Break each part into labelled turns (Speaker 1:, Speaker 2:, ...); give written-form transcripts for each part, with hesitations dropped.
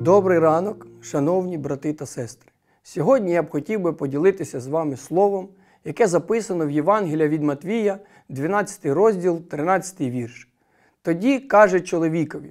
Speaker 1: Добрий ранок, шановні брати та сестри! Сьогодні я б хотів би поділитися з вами словом, яке записано в Євангелії від Матвія, 12 розділ, 13 вірш. Тоді каже чоловікові: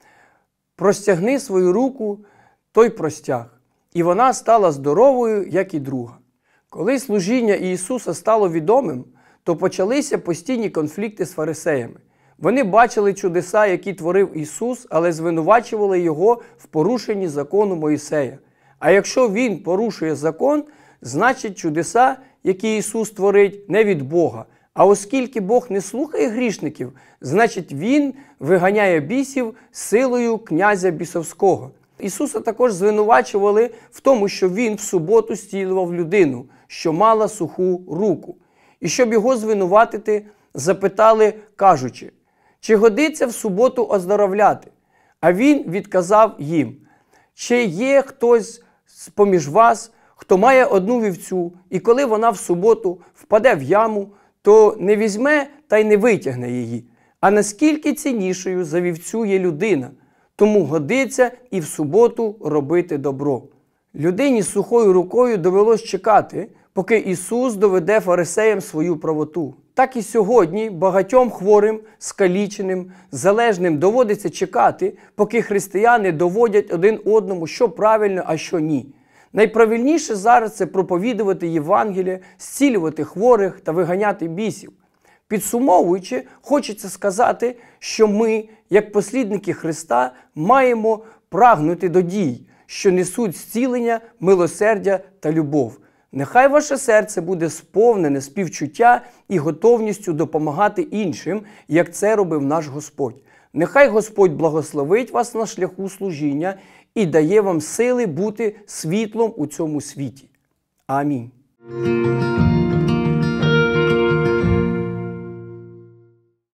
Speaker 1: «Простягни свою руку, той простяг, і вона стала здоровою, як і друга». Коли служіння Ісуса стало відомим, то почалися постійні конфлікти з фарисеями. Вони бачили чудеса, які творив Ісус, але звинувачували Його в порушенні закону Мойсея. А якщо Він порушує закон, значить чудеса, які Ісус творить, не від Бога. А оскільки Бог не слухає грішників, значить Він виганяє бісів силою князя бісовського. Ісуса також звинувачували в тому, що Він в суботу зцілював людину, що мала суху руку. І щоб його звинуватити, запитали, кажучи: «Чи годиться в суботу оздоровляти?» А він відказав їм: «Чи є хтось поміж вас, хто має одну вівцю, і коли вона в суботу впаде в яму, то не візьме та й не витягне її? А наскільки ціннішою за вівцю є людина, тому годиться і в суботу робити добро». Людині з сухою рукою довелось чекати, поки Ісус доведе фарисеям свою правоту. Так і сьогодні багатьом хворим, скаліченим, залежним доводиться чекати, поки християни доводять один одному, що правильно, а що ні. Найправильніше зараз – це проповідувати Євангеліє, зцілювати хворих та виганяти бісів. Підсумовуючи, хочеться сказати, що ми, як послідники Христа, маємо прагнути до дій, що несуть зцілення, милосердя та любов. Нехай ваше серце буде сповнене співчуття і готовністю допомагати іншим, як це робив наш Господь. Нехай Господь благословить вас на шляху служіння і дає вам сили бути світлом у цьому світі. Амінь.